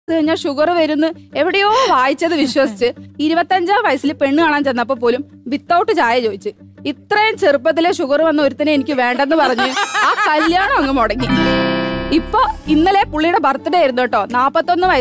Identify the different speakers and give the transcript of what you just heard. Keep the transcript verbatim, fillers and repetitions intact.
Speaker 1: കഴിഞ്ഞാൽ ഷുഗർ വരുന്നു എവിടെയോ വായിച്ചത് വിശ്വസിച്ച് ഇരുപത്തഞ്ചാം വയസ്സിൽ പെണ്ണ് കാണാൻ ചെന്നപ്പോ പോലും വിത്തൗട്ട് ചായ ചോദിച്ചു. ഇത്രയും ചെറുപ്പത്തിലെ ഷുഗർ വന്ന ഒരുത്തിനെ എനിക്ക് വേണ്ടെന്ന് പറഞ്ഞ് ആ കല്യാണം അങ്ങ് മുടങ്ങി. ഇപ്പൊ ഇന്നലെ പുള്ളിയുടെ ബർത്ത്ഡേ ആയിരുന്നു കേട്ടോ. നാപ്പത്തൊന്ന് വയസ്സ്